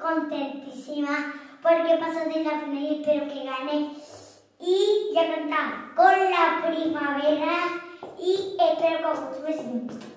contentísima porque he pasado en la final y espero que gane. Y ya cantamos con la primavera y espero que os guste.